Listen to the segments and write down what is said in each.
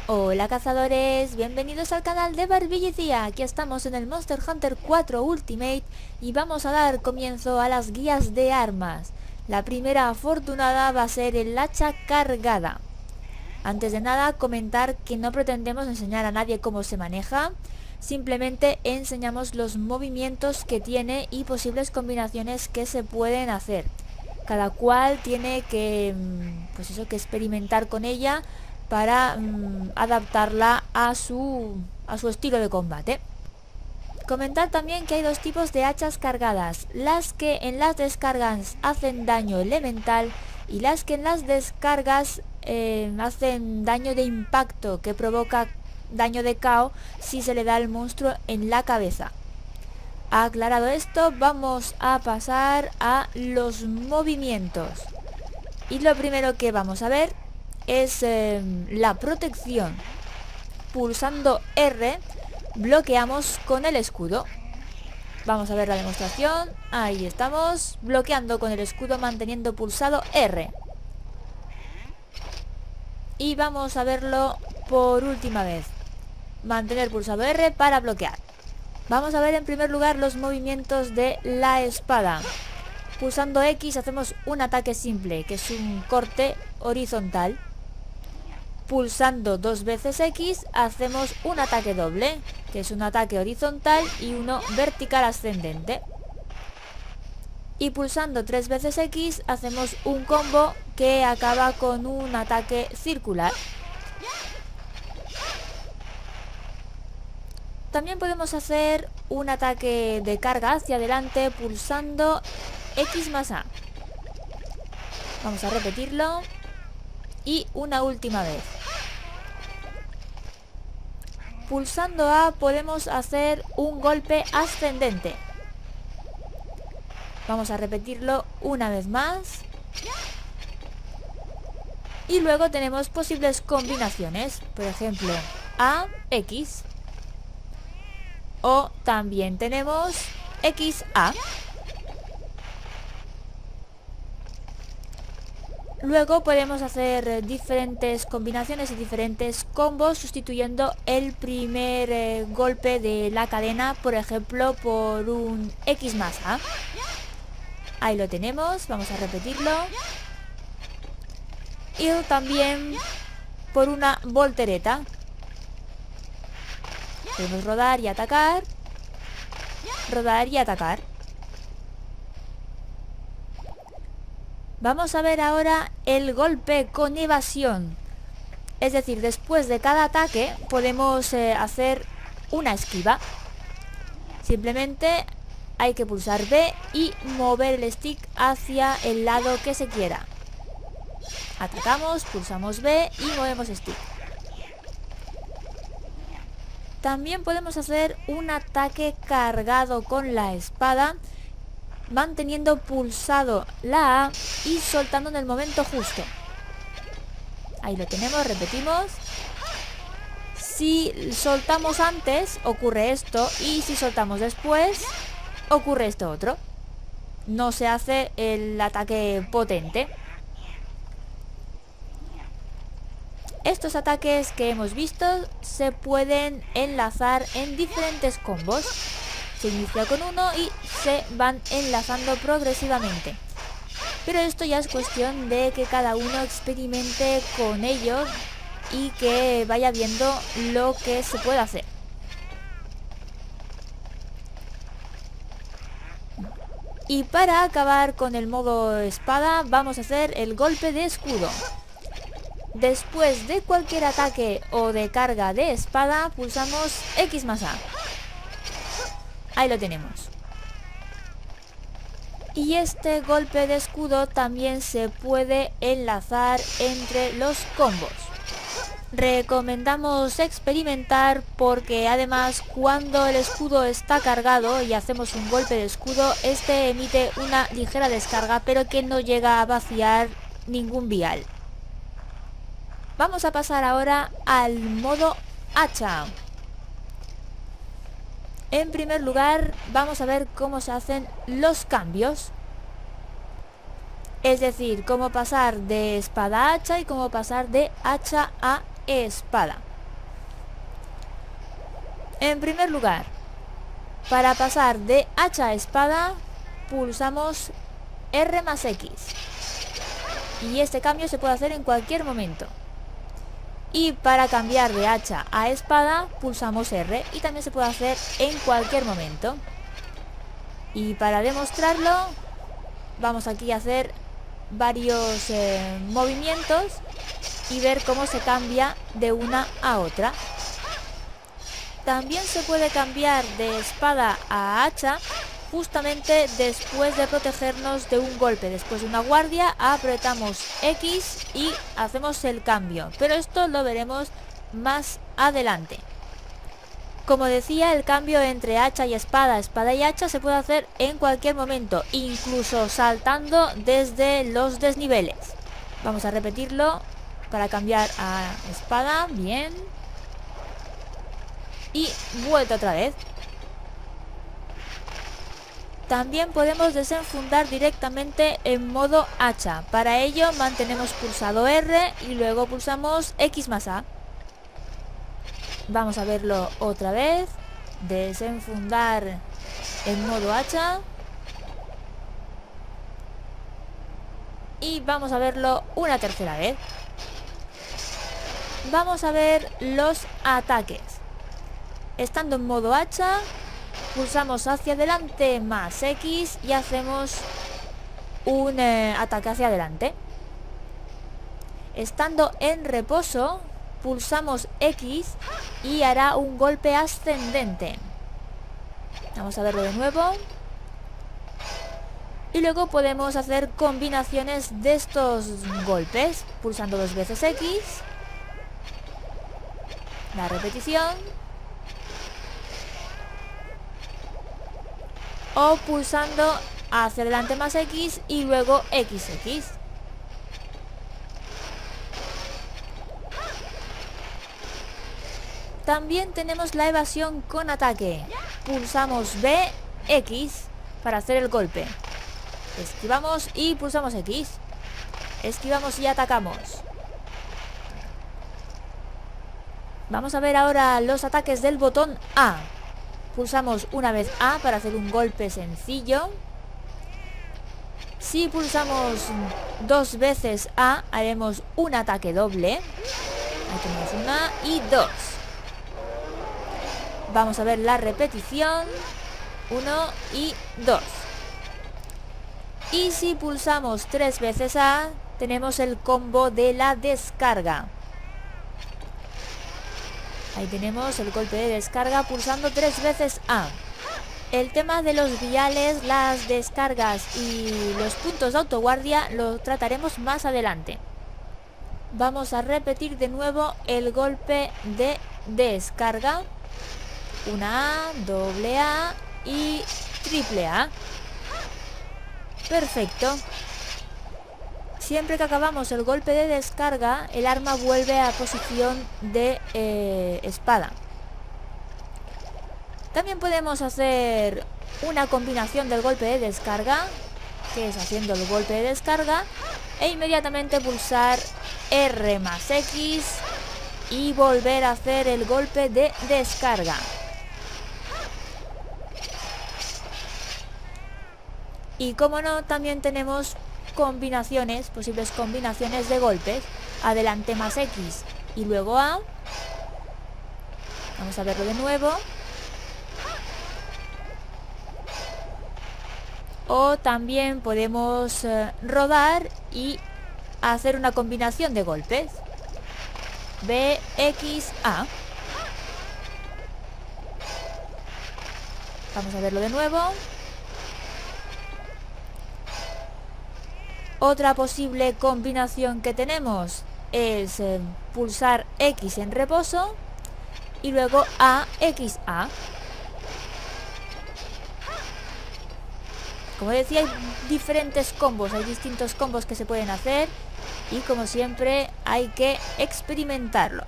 Hola cazadores, bienvenidos al canal de Barbillicía. Aquí estamos en el Monster Hunter 4 Ultimate y vamos a dar comienzo a las guías de armas. La primera afortunada va a ser el hacha cargada. Antes de nada, comentar que no pretendemos enseñar a nadie cómo se maneja, simplemente enseñamos los movimientos que tiene y posibles combinaciones que se pueden hacer. Cada cual tiene que, que experimentar con ella para adaptarla a su estilo de combate. Comentar también que hay dos tipos de hachas cargadas, las que en las descargas hacen daño elemental y las que en las descargas hacen daño de impacto, que provoca daño de KO si se le da al monstruo en la cabeza. Aclarado esto, vamos a pasar a los movimientos. Y lo primero que vamos a ver es la protección. Pulsando R bloqueamos con el escudo. Vamos a ver la demostración. Ahí estamos, bloqueando con el escudo manteniendo pulsado R. Y vamos a verlo por última vez. Mantener pulsado R para bloquear. Vamos a ver en primer lugar los movimientos de la espada. Pulsando X hacemos un ataque simple, que es un corte horizontal. Pulsando dos veces X hacemos un ataque doble, que es un ataque horizontal y uno vertical ascendente. Y pulsando tres veces X hacemos un combo que acaba con un ataque circular. También podemos hacer un ataque de carga hacia adelante pulsando X más A. Vamos a repetirlo. Y una última vez. Pulsando A podemos hacer un golpe ascendente. Vamos a repetirlo una vez más. Y luego tenemos posibles combinaciones. Por ejemplo, A, X. O también tenemos XA. Luego podemos hacer diferentes combinaciones y diferentes combos sustituyendo el primer golpe de la cadena, por ejemplo, por un X más A. Ahí lo tenemos, vamos a repetirlo. Y también por una voltereta. Podemos rodar y atacar. Rodar y atacar. Vamos a ver ahora el golpe con evasión. Es decir, después de cada ataque podemos hacer una esquiva. Simplemente hay que pulsar B y mover el stick hacia el lado que se quiera. Atacamos, pulsamos B y movemos stick. También podemos hacer un ataque cargado con la espada, manteniendo pulsado la A y soltando en el momento justo. Ahí lo tenemos, repetimos. Si soltamos antes, ocurre esto. Y si soltamos después, ocurre esto otro. No se hace el ataque potente. Estos ataques que hemos visto se pueden enlazar en diferentes combos. Se inicia con uno y se van enlazando progresivamente. Pero esto ya es cuestión de que cada uno experimente con ello y que vaya viendo lo que se puede hacer. Y para acabar con el modo espada vamos a hacer el golpe de escudo. Después de cualquier ataque o de carga de espada pulsamos X más A. Ahí lo tenemos. Y este golpe de escudo también se puede enlazar entre los combos. Recomendamos experimentar porque además cuando el escudo está cargado y hacemos un golpe de escudo, este emite una ligera descarga pero que no llega a vaciar ningún vial. Vamos a pasar ahora al modo hacha. En primer lugar vamos a ver cómo se hacen los cambios. Es decir, cómo pasar de espada a hacha y cómo pasar de hacha a espada. En primer lugar, para pasar de hacha a espada, pulsamos R más X. Y este cambio se puede hacer en cualquier momento. Y para cambiar de hacha a espada, pulsamos R. Y también se puede hacer en cualquier momento. Y para demostrarlo, vamos aquí a hacer varios movimientos y ver cómo se cambia de una a otra. También se puede cambiar de espada a hacha justamente después de protegernos de un golpe. Después de una guardia apretamos X y hacemos el cambio, pero esto lo veremos más adelante. Como decía, el cambio entre hacha y espada, espada y hacha se puede hacer en cualquier momento, incluso saltando desde los desniveles. Vamos a repetirlo para cambiar a espada, bien. Y vuelta otra vez. También podemos desenfundar directamente en modo hacha. Para ello mantenemos pulsado R y luego pulsamos X más A. Vamos a verlo otra vez. Desenfundar en modo hacha. Y vamos a verlo una tercera vez. Vamos a ver los ataques. Estando en modo hacha, pulsamos hacia adelante más X y hacemos un ataque hacia adelante. Estando en reposo, pulsamos X y hará un golpe ascendente. Vamos a verlo de nuevo. Y luego podemos hacer combinaciones de estos golpes, pulsando 2 veces X. La repetición. O pulsando hacia adelante más X y luego XX. También tenemos la evasión con ataque. Pulsamos B, X para hacer el golpe. Esquivamos y pulsamos X. Esquivamos y atacamos. Vamos a ver ahora los ataques del botón A. Pulsamos una vez A para hacer un golpe sencillo. Si pulsamos 2 veces A, haremos un ataque doble. Ahí tenemos una y 2. Vamos a ver la repetición. 1 y 2. Y si pulsamos 3 veces A, tenemos el combo de la descarga. Ahí tenemos el golpe de descarga pulsando 3 veces A. El tema de los viales, las descargas y los puntos de autoguardia lo trataremos más adelante. Vamos a repetir de nuevo el golpe de descarga. Una A, doble A y triple A. Perfecto. Siempre que acabamos el golpe de descarga, el arma vuelve a posición de espada. También podemos hacer una combinación del golpe de descarga, que es haciendo el golpe de descarga, e inmediatamente pulsar R más X y volver a hacer el golpe de descarga. Y como no, también tenemos combinaciones, posibles combinaciones de golpes. Adelante más X y luego A. Vamos a verlo de nuevo. O también podemos rodar y hacer una combinación de golpes. B, X, A. Vamos a verlo de nuevo. Otra posible combinación que tenemos es pulsar X en reposo y luego A, X, A. Como decía, hay diferentes combos, hay distintos combos que se pueden hacer y como siempre hay que experimentarlos.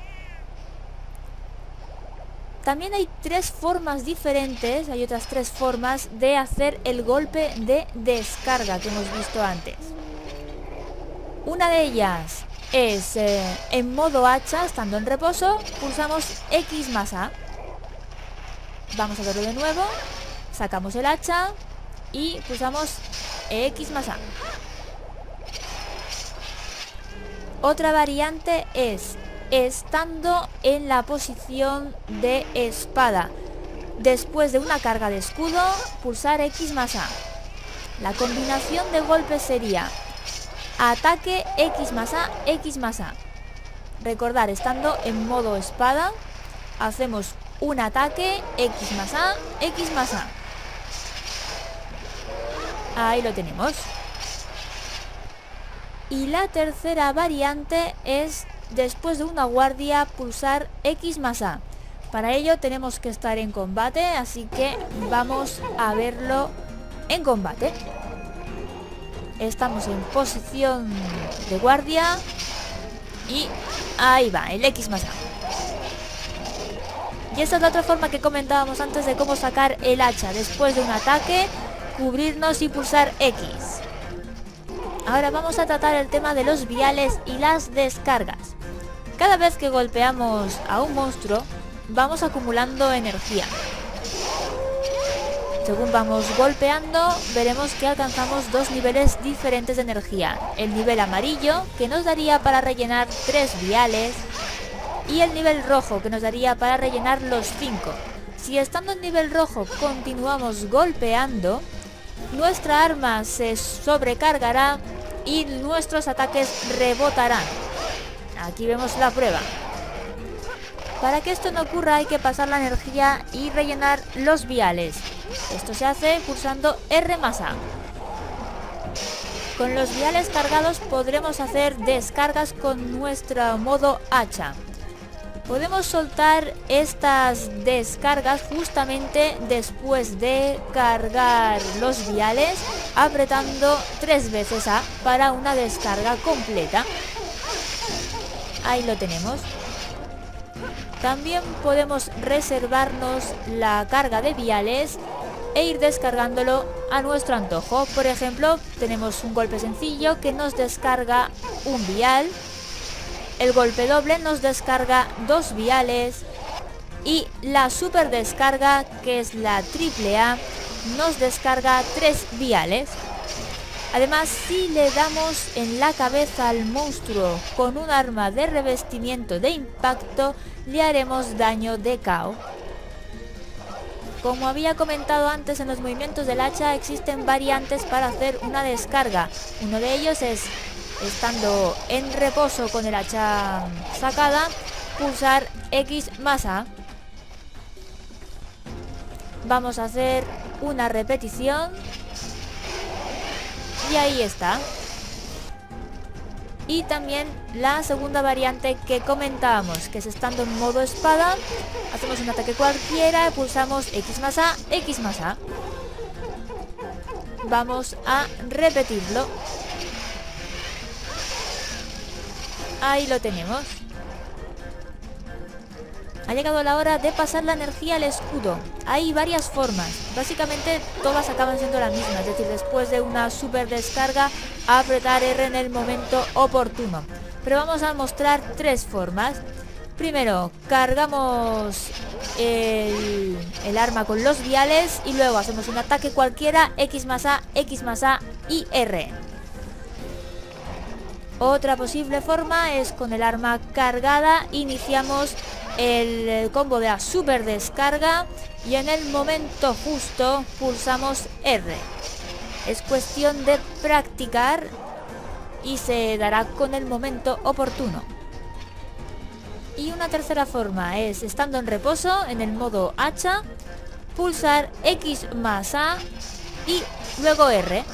También hay 3 formas diferentes, hay otras 3 formas de hacer el golpe de descarga que hemos visto antes. Una de ellas es en modo hacha, estando en reposo, pulsamos X más A. Vamos a verlo de nuevo. Sacamos el hacha y pulsamos X más A. Otra variante es estando en la posición de espada. Después de una carga de escudo, pulsar X más A. La combinación de golpes sería ataque X más A, X más A. Recordar, estando en modo espada, hacemos un ataque X más A, X más A. Ahí lo tenemos. Y la tercera variante es después de una guardia pulsar X más A. Para ello tenemos que estar en combate, así que vamos a verlo en combate. Estamos en posición de guardia y ahí va, el X más A. Y esa es la otra forma que comentábamos antes de cómo sacar el hacha. Después de un ataque, cubrirnos y pulsar X. Ahora vamos a tratar el tema de los viales y las descargas. Cada vez que golpeamos a un monstruo, vamos acumulando energía. Según vamos golpeando, veremos que alcanzamos dos niveles diferentes de energía. El nivel amarillo, que nos daría para rellenar 3 viales, y el nivel rojo, que nos daría para rellenar los 5. Si estando en nivel rojo continuamos golpeando, nuestra arma se sobrecargará y nuestros ataques rebotarán. Aquí vemos la prueba. Para que esto no ocurra hay que pasar la energía y rellenar los viales. Esto se hace pulsando R más A. Con los viales cargados podremos hacer descargas con nuestro modo hacha. Podemos soltar estas descargas justamente después de cargar los viales, apretando 3 veces A para una descarga completa. Ahí lo tenemos. También podemos reservarnos la carga de viales e ir descargándolo a nuestro antojo. Por ejemplo, tenemos un golpe sencillo que nos descarga un vial. El golpe doble nos descarga 2 viales. Y la super descarga, que es la triple A, nos descarga 3 viales. Además, si le damos en la cabeza al monstruo con un arma de revestimiento de impacto, le haremos daño de KO. Como había comentado antes, en los movimientos del hacha existen variantes para hacer una descarga. Uno de ellos es, estando en reposo con el hacha sacada, pulsar X más A. Vamos a hacer una repetición. Y ahí está. Y también la segunda variante que comentábamos, que es estando en modo espada, hacemos un ataque cualquiera, pulsamos X más A, X más A. Vamos a repetirlo. Ahí lo tenemos. Ha llegado la hora de pasar la energía al escudo. Hay varias formas. Básicamente todas acaban siendo la misma. Es decir, después de una super descarga, apretar R en el momento oportuno. Pero vamos a mostrar 3 formas. Primero, cargamos el arma con los viales y luego hacemos un ataque cualquiera, X más A y R. Otra posible forma es con el arma cargada, iniciamos el combo de la super descarga y en el momento justo pulsamos R. Es cuestión de practicar y se dará con el momento oportuno. Y una tercera forma es, estando en reposo en el modo hacha, pulsar X más A y luego R.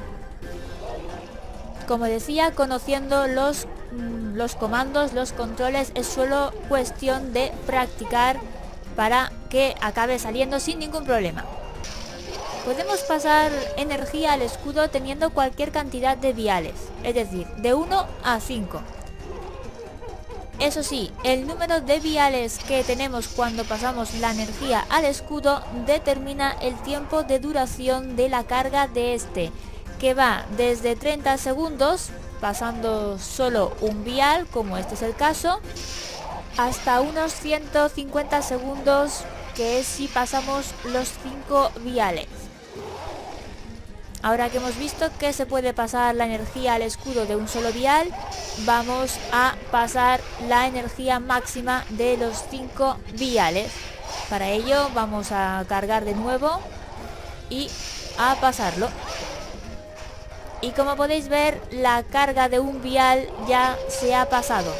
Como decía, conociendo los comandos, los controles, es solo cuestión de practicar para que acabe saliendo sin ningún problema. Podemos pasar energía al escudo teniendo cualquier cantidad de viales, es decir, de 1 a 5. Eso sí, el número de viales que tenemos cuando pasamos la energía al escudo determina el tiempo de duración de la carga de este, que va desde 30 segundos, pasando solo un vial, como este es el caso, hasta unos 150 segundos que es si pasamos los 5 viales. Ahora que hemos visto que se puede pasar la energía al escudo de un solo vial, vamos a pasar la energía máxima de los 5 viales. Para ello vamos a cargar de nuevo y a pasarlo. Y como podéis ver, la carga de un vial ya se ha pasado.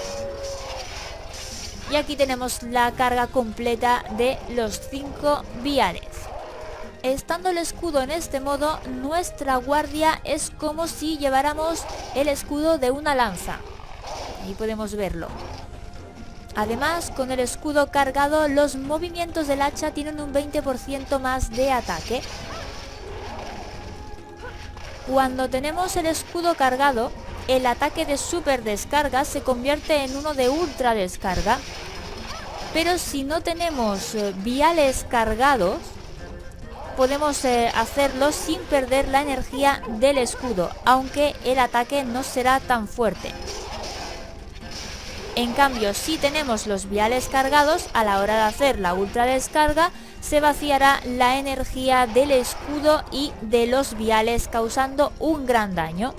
Y aquí tenemos la carga completa de los 5 viales. Estando el escudo en este modo, nuestra guardia es como si lleváramos el escudo de una lanza. Ahí podemos verlo. Además, con el escudo cargado, los movimientos del hacha tienen un 20% más de ataque. Cuando tenemos el escudo cargado, el ataque de super descarga se convierte en uno de ultra descarga. Pero si no tenemos viales cargados, podemos hacerlo sin perder la energía del escudo, aunque el ataque no será tan fuerte. En cambio, si tenemos los viales cargados, a la hora de hacer la ultra descarga, se vaciará la energía del escudo y de los viales, causando un gran daño.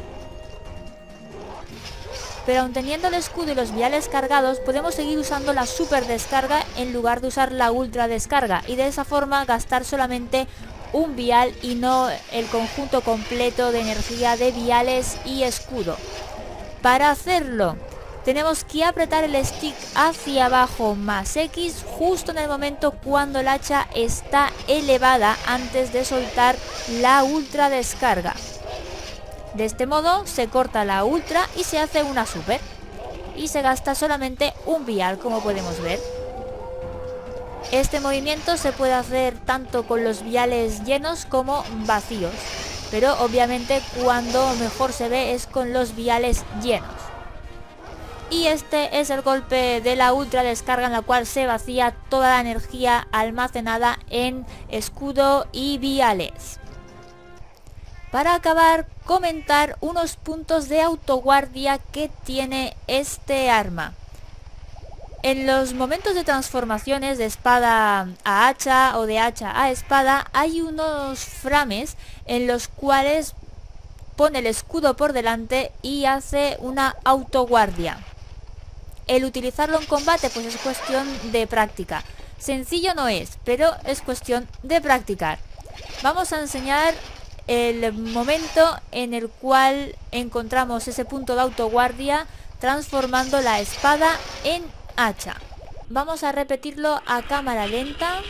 Pero aun teniendo el escudo y los viales cargados, podemos seguir usando la super descarga en lugar de usar la ultra descarga, y de esa forma gastar solamente un vial y no el conjunto completo de energía de viales y escudo. Para hacerlo, tenemos que apretar el stick hacia abajo más X justo en el momento cuando el hacha está elevada, antes de soltar la ultra descarga. De este modo se corta la ultra y se hace una super, y se gasta solamente un vial, como podemos ver. Este movimiento se puede hacer tanto con los viales llenos como vacíos, pero obviamente cuando mejor se ve es con los viales llenos. Y este es el golpe de la ultra descarga, en la cual se vacía toda la energía almacenada en escudo y viales. Para acabar, comentar unos puntos de autoguardia que tiene este arma. En los momentos de transformaciones de espada a hacha o de hacha a espada, hay unos frames en los cuales pone el escudo por delante y hace una autoguardia. El utilizarlo en combate pues es cuestión de práctica. Sencillo no es, pero es cuestión de practicar. Vamos a enseñar el momento en el cual encontramos ese punto de autoguardia transformando la espada en hacha. Vamos a repetirlo a cámara lenta.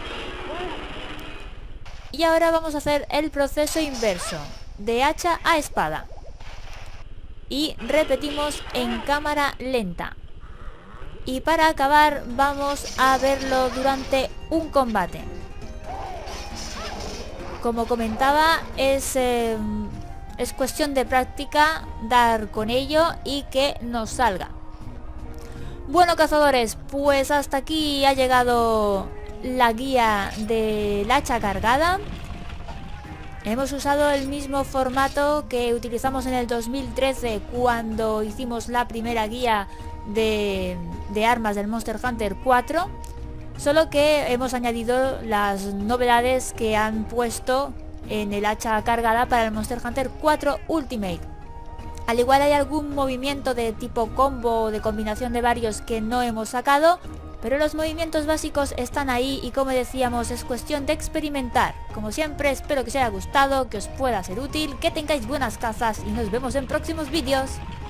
Y ahora vamos a hacer el proceso inverso, de hacha a espada. Y repetimos en cámara lenta. Y para acabar vamos a verlo durante un combate. Como comentaba, es cuestión de práctica, dar con ello y que nos salga. Bueno, cazadores, pues hasta aquí ha llegado la guía del hacha cargada. Hemos usado el mismo formato que utilizamos en el 2013 cuando hicimos la primera guía de armas del Monster Hunter 4. Solo que hemos añadido las novedades que han puesto en el hacha cargada para el Monster Hunter 4 Ultimate. Al igual hay algún movimiento de tipo combo o de combinación de varios que no hemos sacado, pero los movimientos básicos están ahí y, como decíamos, es cuestión de experimentar. Como siempre, espero que os haya gustado, que os pueda ser útil, que tengáis buenas cazas y nos vemos en próximos vídeos.